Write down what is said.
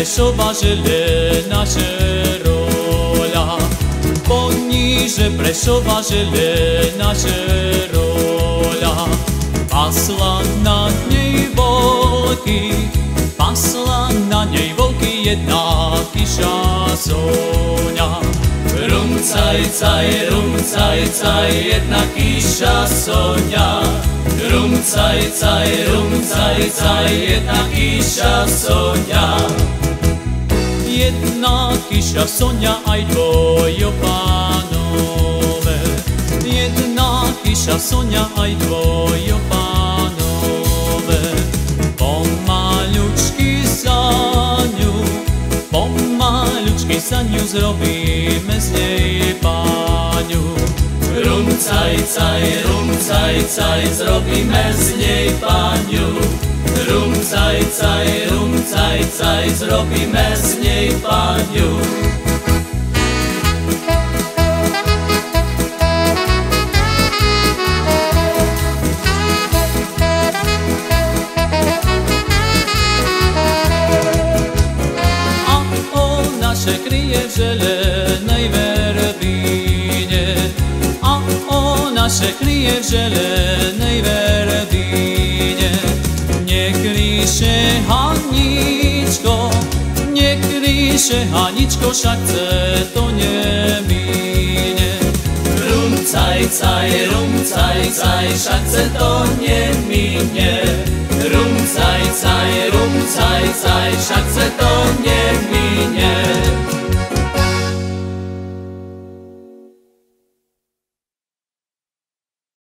Prešova želena žerola, poniže Prešova želena žerola. Pasla na njej volki, jedna kiša Sonja. Rumcaj, caj, jedna kiša Sonja. Rumcaj, caj, jedna kiša Sonja. Jedna kiša Sonja, aj dvojo panove. Jedna kiša Sonja, aj dvojo panove. Pomalučki za nju zrobíme z nej paňu. Rumcaj, caj, zrobíme z nej paňu. Rumcaj, caj, zrobíme z nej paňu. Kryje w zelenej werbinie, a ona się kryje w zelenej werbinie. Nie kryj się, Haniczko, wszak chce to nie minie. Rumcaj, caj, wszak chce to nie minie. Rumcaj, caj, wszak chce to nie minie.